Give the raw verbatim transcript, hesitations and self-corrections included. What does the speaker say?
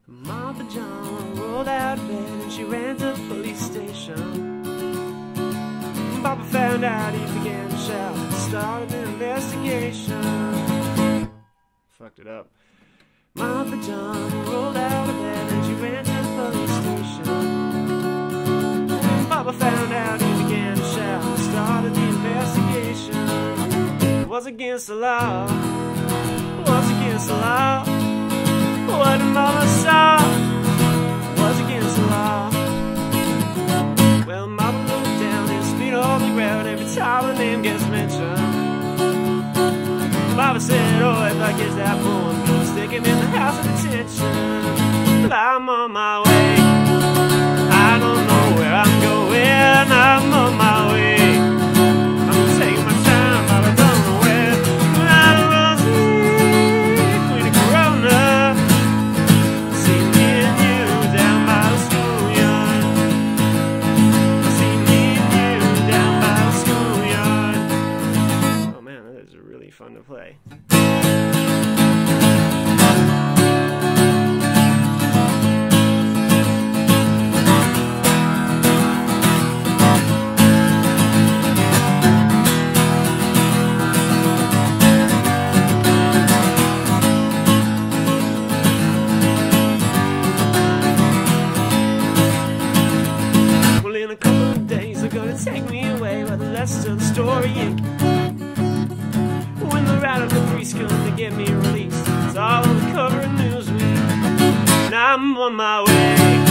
Mom pajama rolled out of bed and she ran to the police station. Papa found out, he began to shout and started an investigation. Fucked it up. Mom pajama rolled out of bed and she ran to the police station. Papa found out, he began to shout and started the investigation. It was against the law. It was against the law. What Mama saw was against the law. Well, Mama looked down, his feet on the ground every time her name gets mentioned. Mama said, oh, if I get that boy, I'm gonna stick him in the house of detention. Well, I'm on my way. I don't know where I'm going. I'm on my way. I'm taking my time, but I don't know where. I don't know, Queen of Corona. Fun to play. Well, in a couple of days they're gonna take me away, but the rest of the story ain't. When the rat of the priest come to get me released, it's all on the cover of Newsweek. And I'm on my way.